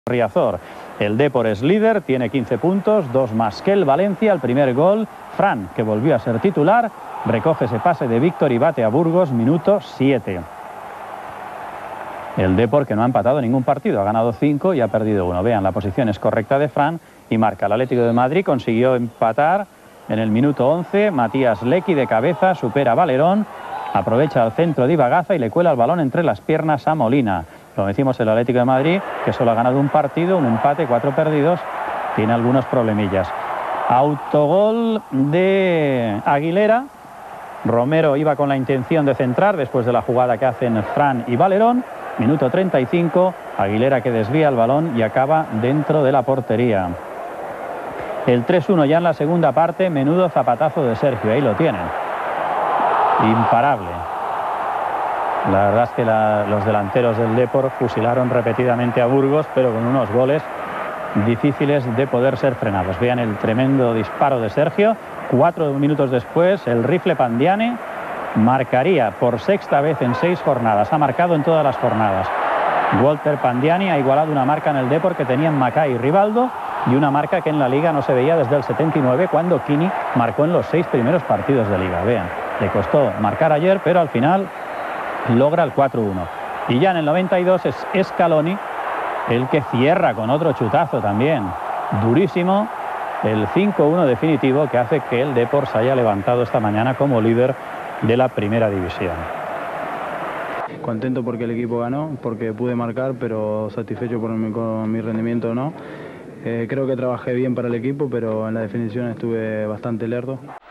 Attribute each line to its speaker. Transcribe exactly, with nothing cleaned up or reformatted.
Speaker 1: Riazor. El Depor es líder, tiene quince puntos, dos más que el Valencia. El primer gol, Fran, que volvió a ser titular, recoge ese pase de Víctor y bate a Burgos, minuto siete. El Depor, que no ha empatado ningún partido, ha ganado cinco y ha perdido uno. Vean, la posición es correcta de Fran y marca. El Atlético de Madrid consiguió empatar en el minuto once. Matías Lecky de cabeza supera a Valerón, aprovecha el centro de Ibagaza y le cuela el balón entre las piernas a Molina. Lo decimos, el Atlético de Madrid, que solo ha ganado un partido, un empate, cuatro perdidos, tiene algunos problemillas. Autogol de Aguilera. Romero iba con la intención de centrar después de la jugada que hacen Fran y Valerón. Minuto treinta y cinco, Aguilera que desvía el balón y acaba dentro de la portería. El tres uno ya en la segunda parte, menudo zapatazo de Sergio, ahí lo tienen. Imparable. La verdad es que la, los delanteros del Depor fusilaron repetidamente a Burgos, pero con unos goles difíciles de poder ser frenados. Vean el tremendo disparo de Sergio. Cuatro minutos después, el rifle Pandiane marcaría por sexta vez en seis jornadas. Ha marcado en todas las jornadas. Walter Pandiani ha igualado una marca en el Depor que tenían Macay y Rivaldo, y una marca que en la Liga no se veía desde el setenta y nueve, cuando Kini marcó en los seis primeros partidos de Liga. Vean, le costó marcar ayer, pero al final logra el cuatro uno. Y ya en el noventa y dos es Scaloni el que cierra con otro chutazo también durísimo, el cinco uno definitivo, que hace que el Depor se haya levantado esta mañana como líder de la primera división.
Speaker 2: Contento porque el equipo ganó, porque pude marcar, pero satisfecho por mi, con mi rendimiento no. Eh, creo que trabajé bien para el equipo, pero en la definición estuve bastante lerdo.